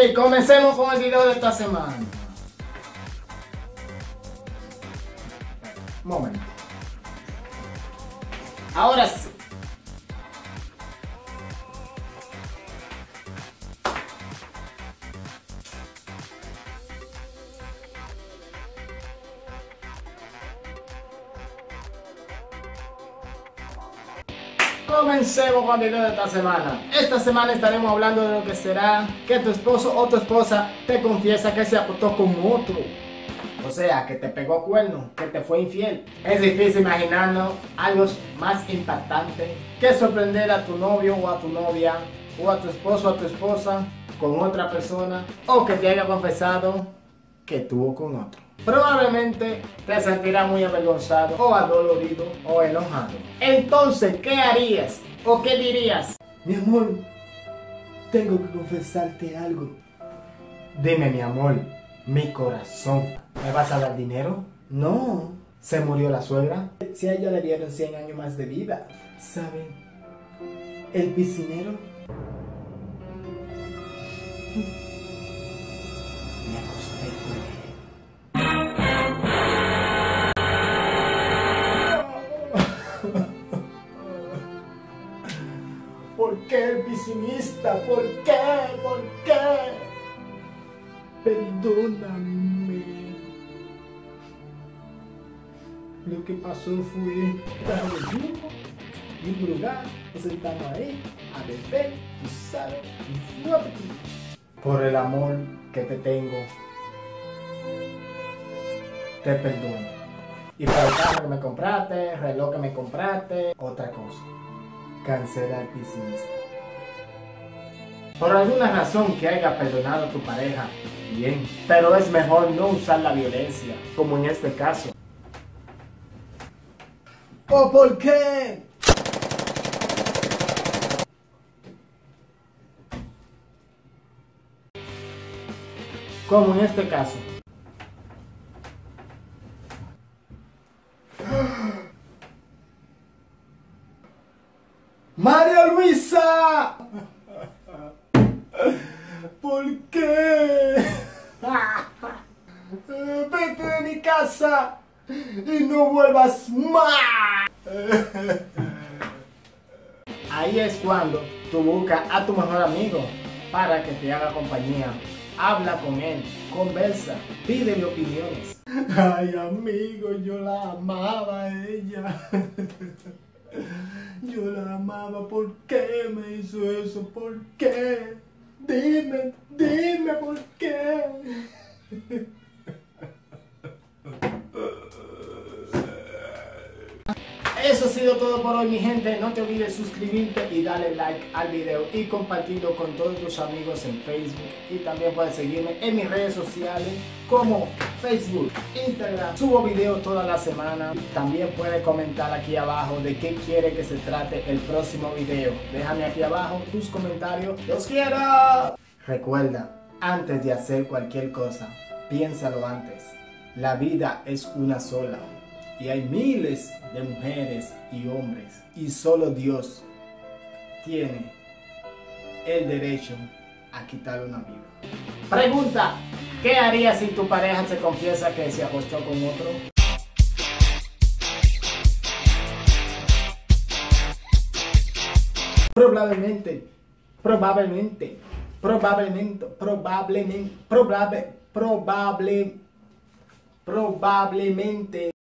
comencemos con el video de esta semana. Momento. Ahora sí. Comencemos con el video de esta semana. Esta semana estaremos hablando de lo que será que tu esposo o tu esposa te confiesa que se acostó con otro. O sea, que te pegó cuerno, que te fue infiel. Es difícil imaginarnos algo más impactante que sorprender a tu novio o a tu novia, o a tu esposo o a tu esposa con otra persona, o que te haya confesado que tuvo con otro. Probablemente te sentirás muy avergonzado o adolorido o enojado. Entonces, ¿qué harías o qué dirías? Mi amor, tengo que confesarte algo. Dime, mi amor, mi corazón. ¿Me vas a dar dinero? No. ¿Se murió la suegra? Si a ella le dieron 100 años más de vida. ¿Saben? El piscinero. Me acosté con él. ¿Por qué el piscinista? ¿Por qué? ¿Por qué? Perdóname. Lo que pasó fue estar en un lugar, nos sentamos ahí a beber, tú sabes, por el amor que te tengo, te perdono. Y por el carro que me compraste, el reloj que me compraste, otra cosa. Cancela el piscinista. Por alguna razón que haya perdonado a tu pareja, bien, pero es mejor no usar la violencia, como en este caso. ¿O por qué? Como en este caso. ¡María Luisa! ¿Por qué? Vete de mi casa y no vuelvas más. Ahí es cuando tú buscas a tu mejor amigo para que te haga compañía. Habla con él, conversa, pídele opiniones. Ay, amigo, yo la amaba a ella. Yo la amaba. ¿Por qué me hizo eso? ¿Por qué? Dime, dime por qué. Eso ha sido todo por hoy, mi gente. No te olvides suscribirte y darle like al video y compartirlo con todos tus amigos en Facebook. Y también puedes seguirme en mis redes sociales como Facebook, Instagram. Subo videos toda la semana. También puedes comentar aquí abajo de qué quiere que se trate el próximo video. Déjame aquí abajo tus comentarios. ¡Los quiero! Recuerda, antes de hacer cualquier cosa, piénsalo antes. La vida es una sola. Y hay miles de mujeres y hombres. Y solo Dios tiene el derecho a quitarle una vida. Pregunta, ¿qué harías si tu pareja se confiesa que se acostó con otro? Probablemente